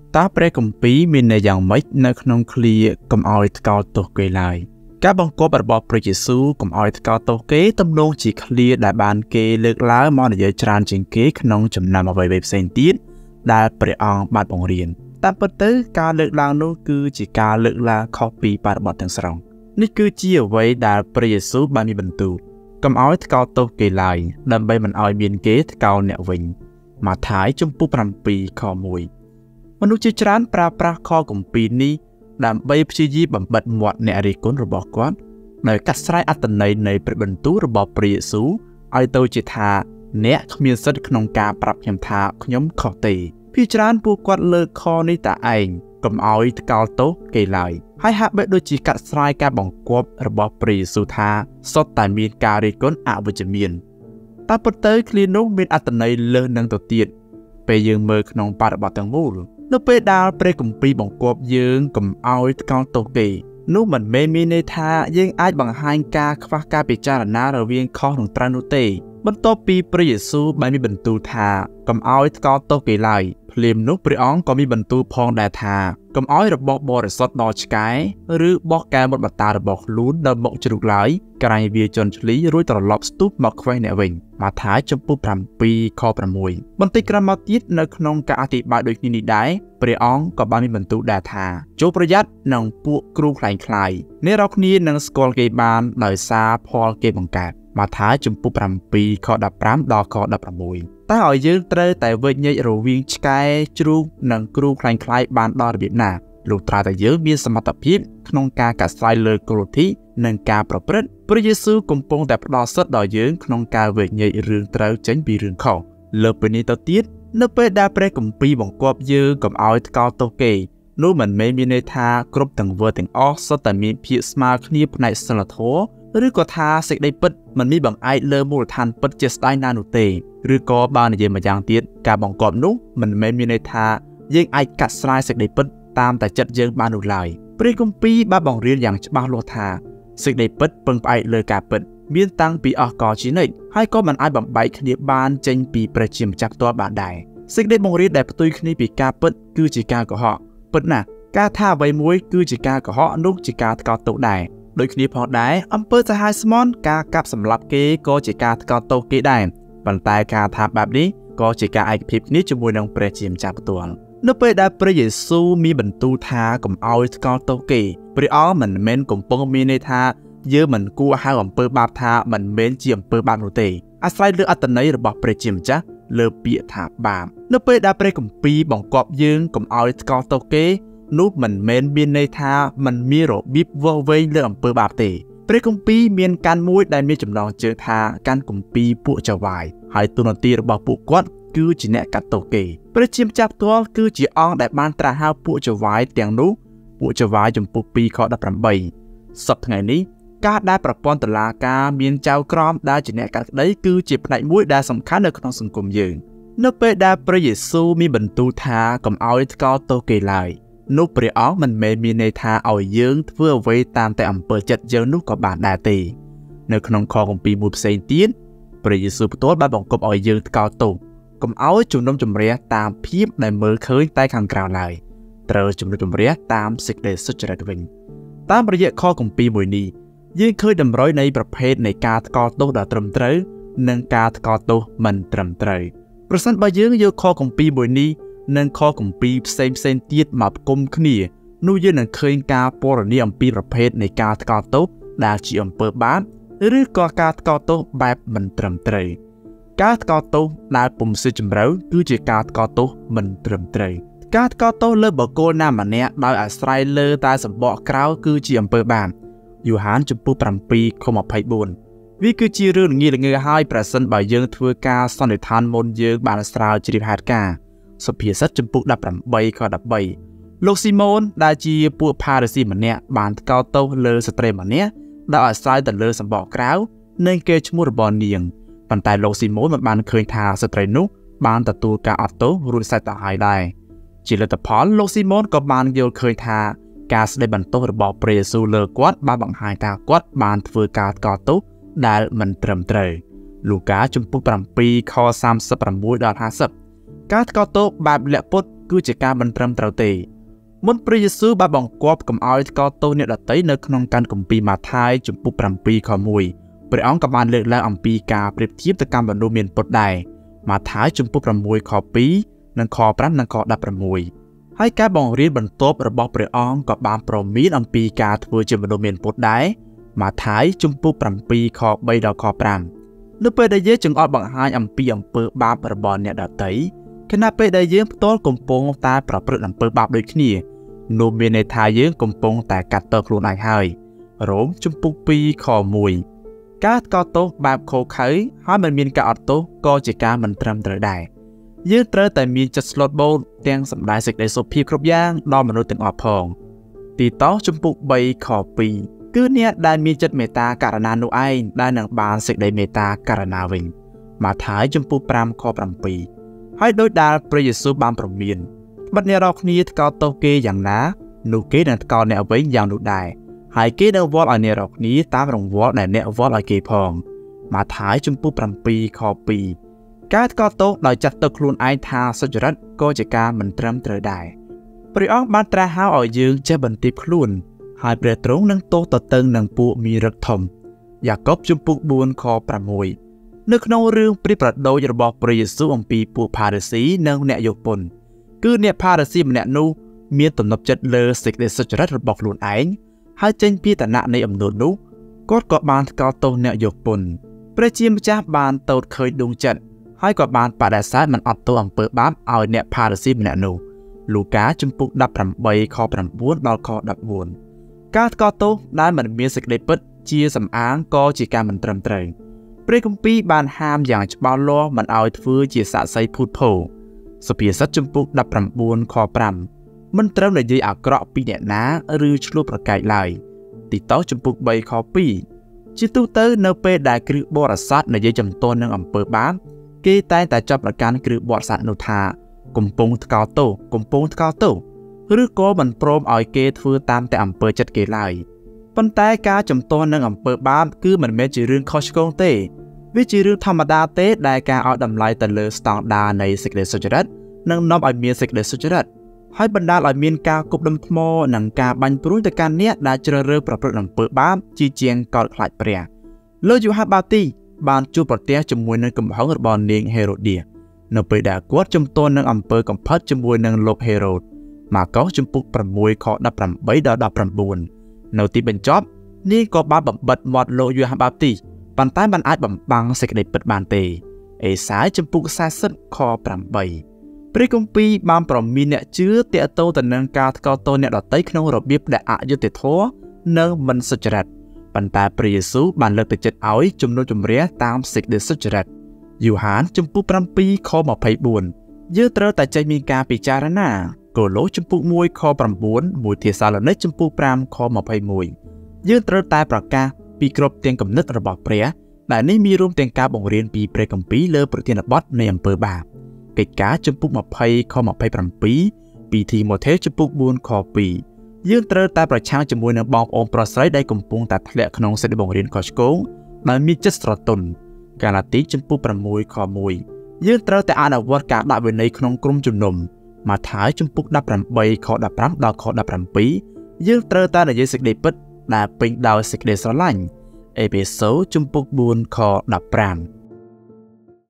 តើព្រះគម្ពីរមានន័យយ៉ាងម៉េចនៅក្នុងឃ្លាកុំឲ្យថ្កោលទោសគេឡើយការបង្គាប់របស់ព្រះយេស៊ូវកុំឲ្យថ្កោលទោសគេទំនងជាឃ្លាដែលបានគេលើកឡើងមកនិយាយច្រើនជាងគេក្នុងចំណោមអ្វីៗផ្សេងទៀតដែលព្រះអង្គបានបង្រៀនតាមពិតទៅការលើកឡើងនោះគឺជាការលើកឡើងខុសពីបរិបទទាំងស្រុងនេះគឺជាអ្វីដែលព្រះយេស៊ូវបានមានបន្ទូលកុំឲ្យថ្កោលទោសគេឡើយដើម្បីមិនឲ្យមានគេថ្កោលអ្នកវិញម៉ាថាយជំពូក 7 ខ 1 មនុស្សជាច្រើនប្រើប្រាស់ខគម្ពីរនេះដើម្បីព្យាយាមបំបិទមាត់អ្នករិះគន់របស់គាត់ដោយកាត់ស្រេចអត្ថន័យនៃព្រះបន្ទូលរបស់ព្រះយេស៊ូវឲ្យទៅជាថាអ្នកគ្មានសិទ្ធិក្នុងការប្រាប់ខ្ញុំថាខ្ញុំខុសទេភាគច្រើនពួកគាត់លើកខនេះតែឯងកុំឲ្យថ្កោលទោសគេឡើយហើយហាក់បីដូចជាកាត់ស្រេចការបង្គាប់របស់ព្រះយេស៊ូវថាសុទ្ធតែមានការរិះគន់អវិជ្ជមានតែពិតទៅឃ្លានោះមានអត្ថន័យលើសនឹងទៅទៀតពេលយើងមើលក្នុងបរិបទទាំងមូលនៅពេលដែលព្រះគម្ពីរបង្គាប់យើងកុំឲ្យថ្កោលទោសគេនោះមិនមែនមានន័យថាយើងអាចបង្ហាញការខ្វះការពិចារណារវាងខុសនិងត្រូវនោះទេបន្ទាប់ពីព្រះយេស៊ូវបានមានបន្ទូលថាកុំឲ្យថ្កោលទោសគេឡើយភ្លាមនោះព្រះអង្គក៏មានបន្ទូលផងដែរថាកុំឲ្យរបស់បរិសុទ្ធដល់ឆ្កែឬបោះកែមុតបតារបស់ខ្លួនដល់មកជ្រូកឡើយក្រែងវាជន់ឈ្លីរួចត្រឡប់ស្ទុះមកខ្វេះអ្នកវិញម៉ាថាយជំពូក 7 ខ 6 បន្តិចក្រោយមកទៀតនៅក្នុងការអធិប្បាយដូចនេះនេះដែរព្រះអង្គក៏បានមានបន្ទូលដែរថាចូលប្រយ័ត្ននឹងពួកគ្រូខ្លែងខ្លាយអ្នករាល់គ្នានឹងស្គាល់គេបានដោយសារផលគេបង្កើតម៉ាថាយជំពូក 7 ខ 15 ដល់ខ 16តែឲ្យយើងត្រូវតែវេញញែករវាងឆ្កែជ្រូកនិងគ្រូខ្លែងខ្លាយបានដល់របៀបណាលុះត្រាតែយើងមានសមត្ថភាពក្នុងការកាត់ស្រ័យលើគ្រោះធីនិងការប្រព្រឹត្តព្រះយេស៊ូវកំពុងតែផ្ដល់សិទ្ធិដល់យើងក្នុងការវេញញែករឿងត្រូវចេញពីរឿងខុសលើពីនេះទៅទៀតនៅពេលដែលព្រះគម្ពីរបង្គាប់យើងកុំឲ្យថ្កោលទោសគេនោះមិនមែនមានន័យថាគ្រប់ទាំងវើទាំងអស់សុទ្ធតែមានភាពស្មើគ្នាផ្នែកសិលធម៌ឬក៏ថាសេចក្តីពិតមិនមានបង្អែកលើមូលដ្ឋានពិតជាស្ដែងណានោះទេឬក៏បាននិយាយម្យ៉ាងទៀតការបង្គាប់នោះមិនមែនមានន័យថាយើងអាចកាត់ស្រាយសេចក្តីពិតតាមតែចិត្តយើងបាននោះឡើយព្រះគម្ពីរបានបង្រៀនយ៉ាងច្បាស់លាស់ថាសេចក្តីពិតពឹងផ្អែកលើការពិតមានតាំងពីអស់កលជានិច្ចហើយក៏មិនអាចបំបែកគ្នាបានចេញពីព្រះជាម្ចាស់ផ្ទាល់បានដែរសេចក្តីបង្រៀនដែលផ្ទុយគ្នាពីការពិតគឺជាការកុហកពិតណាស់ការថាអ្វីមួយគឺជាការកុហកនោះជាការថ្កោលទោសដែរដូចគ្នាផងដែរអំពើសាហាវស្មន់ការកាប់សម្លាប់គេក៏ជាការថ្កោលទោសគេដែរប៉ុន្តែការថាបែបនេះក៏ជាការឯកភាពគ្នាជាមួយនឹងព្រះជាម្ចាស់ផ្ទាល់នៅពេលដែលព្រះយេស៊ូវមានបន្ទូលថាកុំឲ្យថ្កោលទោសគេព្រះអង្គមិនមែនកំពុងមានន័យថាយើងមិនគួរហៅអំពើបាបថាមិនមែនជាអំពើបាបនោះទេអាស្រ័យលើអត្ថន័យរបស់ព្រះជាម្ចាស់លើពាក្យថាបាបនៅពេលដែលព្រះគម្ពីរបង្គាប់យើងកុំឲ្យថ្កោលទោសគេនោះមិនមែនមានន័យថាมันមានរបៀបវាស់វែងលើអំពើបាបទេព្រះគម្ពីរមានកាន់មួយដែលមានចំណងជើងថាកាន់គម្ពីរពួកចៅហ្វាយហើយទូនាទីរបស់ពួកគាត់គឺជាអ្នកកាត់ទោសគេព្រះជាម្ចាស់ផ្ទាល់គឺជាអង្គដែលបានត្រាស់ហៅពួកចៅហ្វាយទាំងនោះពួកចៅហ្វាយចំពុក 2 ខ 18 សប្តាហ៍ថ្ងៃនេះការដែលប្រព័ន្ធតុលាការមានចៅក្រមដែលជាអ្នកកាត់ក្តីគឺជាផ្នែកមួយដែលសំខាន់នៅក្នុងសង្គមយើងនៅពេលដែលព្រះយេស៊ូវមានបន្ទូលថាកុំឲ្យថ្កោលទោសគេឡើយនោះព្រះអង្គមិនមែនមានន័យថាឲ្យយើងធ្វើអ្វីតាមតែអំពើចិត្តយើងនោះក៏បានដែរទេនៅក្នុងខគម្ពីរមួយផ្សេងទៀតព្រះយេស៊ូវផ្ទាល់បានបង្គាប់ឲ្យយើងថ្កោលទោសកុំឲ្យជំនុំជម្រះតាមភាពដែលមើលឃើញតែខាងក្រៅឡើយត្រូវជំនុំជម្រះតាមសេចក្តីសុចរិតវិញតាមរយៈខគម្ពីរមួយនេះយើងឃើញតម្រុយនៃប្រភេទនៃការថ្កោលទោសដ៏ត្រឹមត្រូវនិងការថ្កោលទោសមិនត្រឹមត្រូវប្រសិនបើយើងយកខគម្ពីរមួយនេះនិងខគម្ពីរផ្សេងទៀតមកផ្គុំគ្នានោះយើងនឹងឃើញការពណ៌នាអំពីប្រភេទនៃការថ្កោលទោសដែលជាអំពើបាបឬក៏ការថ្កោលទោសបែបមិនត្រឹមត្រូវការថ្កោលទោសដែលពុំស៊ីជម្រៅគឺជាការថ្កោលទោសមិនត្រឹមត្រូវការថ្កោលទោសលើបុគ្គលណាម្នាក់ដោយអាស្រ័យលើតែសម្បកក្រៅគឺជាអំពើបាបយូហានជំពូក 7 ខ 24 វាគឺជារឿងងាយល្ងើហើយប្រសិនបើយើងធ្វើការសន្និដ្ឋានមុនយើងបានស្រាវជ្រាវហេតុការណ៍សុភាសិតជំពូក 18 ខ 13 លោកស៊ីម៉ូនដែលជាពួកផារីស៊ីម្នាក់បានថ្កោលទោសលើស្ត្រីម្នាក់ដែលអាស្រ័យទៅលើសម្បកក្រៅនិងកេរ្តិ៍ឈ្មោះរបស់នាងប៉ុន្តែលោកស៊ីម៉ូនមិនបានឃើញថាស្ត្រីនោះបានទទួលការអត់ទោសរួចស្រេចទៅហើយដែរជាលទ្ធផលលោកស៊ីម៉ូនក៏បានយល់ឃើញថាការស្ដីបន្ទោសរបស់ព្រះយេស៊ូវលើគាត់បានបង្ហាញថាគាត់បានធ្វើការថ្កោលទោសដែលមិនត្រឹមត្រូវលូកាជំពូក 7 ខ 36 ដល់ 50ការថ្កោលទោសបែបលាក់ពុតគឺជាការមិនត្រឹមត្រូវទេមុនព្រះយេស៊ូវបានបង្គាប់កុំឲ្យថ្កោលទោសអ្នកដទៃនៅក្នុងកានគម្ពីរម៉ាថាយជំពូក 7 ខ 1 ព្រះអង្គក៏បានលើកឡើងអំពីការប្រៀបធៀបទៅកាន់មនុស្សមានពុតដែរម៉ាថាយជំពូក 6 ខ 2 និងខ 5 និងខ 16ហើយការបង្រៀនបន្ទាប់របស់ព្រះអង្គក៏បានព្រមានអំពីការធ្វើជាមនុស្សមានពុតដែរម៉ាថាយជំពូក 7 ខ 3 ដល់ខ 5 នៅពេលដែលយើងចង្អុលបង្ហាញអំពីអំពើបាបរបស់អ្នកដទៃខណៈពេលដែលយើងផ្ទាល់កំពុងតែប្រព្រឹត្តអំពើបាបដូចគ្នានោះមានន័យថាយើងកំពុងតែកាត់ទោសខ្លួនឯងហើយរ៉ូមជំពូក 2 ខ 1 ការថ្កោលទោសបែបខុសខើហើយមិនមានការអត់ទោសក៏ជាការមិនត្រឹមត្រូវដែរយើងត្រូវតែមានចិត្តស្លូតបូតទាំងសម្ដែងសេចក្តីសុភាពគ្រប់យ៉ាងដល់មនុស្សទាំងអស់ផងទីតោសជំពូក 3 ខ 2 គឺអ្នកដែលមានចិត្តមេត្តាករុណានោះឯងដែលនឹងបានសេចក្តីមេត្តាករុណាវិញម៉ាថាយជំពូក 5 ខ 7 ហើយដោយដែលព្រះយេស៊ូវបានព្រមានបិទអ្នករាល់គ្នាថ្កោលទោសគេយ៉ាងណានោះគេនឹងថ្កោលអ្នកវិញយ៉ាងនោះដែរហើយគេនឹងវាល់ឲ្យអ្នករាល់គ្នាតាមរង្វាល់ដែលអ្នកវាល់ឲ្យគេផងម៉ាថាយជំពូក 7 ខ 2 ការថ្កោលទោសដោយចាត់ទុកខ្លួនឯងថាសុចរិតក៏ជាការមិនត្រឹមត្រូវដែរព្រះអង្គបានត្រាស់ហៅឲ្យយើងចេះបន្ទាបខ្លួនហើយព្រះទ្រង់នឹងទោសទទឹងនឹងពួកមានឫទ្ធិធំយ៉ាកុបជំពូក 4 ខ 6 នៅក្នុងរឿងព្រាបប្រដូចរបស់ព្រះយេស៊ូវអំពីពួកផារីស៊ីនិងអ្នកយកពន្ធគឺអ្នកផារីស៊ីម្នាក់នោះមានទំនុកចិត្តលើសេចក្តីសុចរិតរបស់ខ្លួនឯងហើយចេញពីឋានៈនៃអំណួតនោះគាត់ក៏បានថ្កោលទោសអ្នកយកពន្ធព្រះជាម្ចាស់បានទតឃើញដួងចិត្តហើយក៏បានបដិសេធមិនអត់ទោសអំពើបាបឲ្យអ្នកផារីស៊ីម្នាក់នោះលូកាជំពូក 18 ខ 9 ដល់ខ 14 ការថ្កោលទោសដែលមិនមានសេចក្តីពិតជាសម្អាងក៏ជាការមិនត្រឹមត្រូវព្រះគម្ពីរបានហាមយ៉ាងច្បាស់លាស់មិនឲ្យធ្វើជាសាក្សីភូតភរសុភាសិតជំពូក 19 ខ 5 មិនត្រូវនិយាយអាក្រក់ពីអ្នកណាឬឆ្លោះប្រកែកឡើយទីតោសជំពូក 3 ខ 2 ជាទូទៅនៅពេលដែលគ្រឹះបរិស័ទនិយាយចំទាស់នឹងអំពើបាបគេតែងតែចាប់ប្រកាន់គ្រឹះបរិស័ទនោះថាកំពុងថ្កោលទោសកំពុងថ្កោលទោសឬក៏មិនព្រមឲ្យគេធ្វើតាមតែអំពើចិត្តគេឡើយប៉ុន្តែការចំទាស់នឹងអំពើបាបគឺមិនមែនជារឿងខុសឆ្គងទេវាជារឿងធម្មតាទេដែលការឲ្យតម្លៃទៅលើស្តង់ដារនៃសេចក្តីសុចរិតនឹងនាំឲ្យមានសេចក្តីសុចរិតហើយបណ្ដាលឲ្យមានការគប់ដុំថ្មនិងការបាញ់ព្រួយទៅកាន់អ្នកដែលជ្រើសរើសប្រព្រឹត្តអំពើបាបជាជាងកោតខ្លាចព្រះលោកយូហានបាទីបានជួបប្រទះជាមួយនឹងកំហឹងរបស់នាងហេរ៉ូឌានៅពេលដែលគាត់ជំទាស់នឹងអំពើកំផិតជាមួយនឹងលោកហេរ៉ូតម៉ាកុសជំពូក 6 ខ 18 ដល់ 19 នៅទីបញ្ចប់នាងក៏បានបំបិតមាត់លោកយូហានបាទីប៉ុន្តែមិនអាចបំបាំងសេចក្តីពិតបានទេអេសាយជំពូក 40 ខ 8 ព្រះគម្ពីរបានប្រមានអ្នកជឿទាក់ទងទៅនឹងការថ្កោលទោសអ្នកដទៃក្នុងរបៀបដែលអយុត្តិធម៌និងមិនសុចរិតប៉ុន្តែព្រះយេស៊ូវបានលើកទឹកចិត្តឲ្យជំនុំជម្រះតាមសេចក្តីសុចរិតយូហានជំពូក 7 ខ 24 យើងត្រូវតែចេះមានការពិចារណាកូឡូសជំពូក 1 ខ 9 1ធាសាឡូនីកជំពូក 5 ខ 21 យើងត្រូវតែប្រកាសពីគ្រប់ទាំងគំនិតរបស់ព្រះដែលនេះមានរួមទាំងការបង្រៀនពីព្រះគម្ពីរលើប្រធានបទនៃអំពើបាបកិច្ចការជំពូក 20 ខ 27 ពីទីម៉ូថេជំពូក 4 ខ 2 យើងត្រូវតែប្រឆាំងជាមួយនឹងបងប្អូនប្រុសស្រីដែលកំពុងតែធ្លាក់ក្នុងសេចក្តីបង្រៀនខុសឆ្គងដែលមានចិត្តស្រទន់កាឡាទីជំពូក 6 ខ 1 យើងត្រូវតែអនុវត្តការដាក់វិន័យក្នុងក្រុមជំនុំម៉ាថាយជំពូក 18 ខ 15 ដល់ខ 17 យើងត្រូវតែនិយាយសេចក្តីពិតដែលពេញដោយសេចក្តីស្រឡាញ់អេផេសូជំពូក 4 ខ 15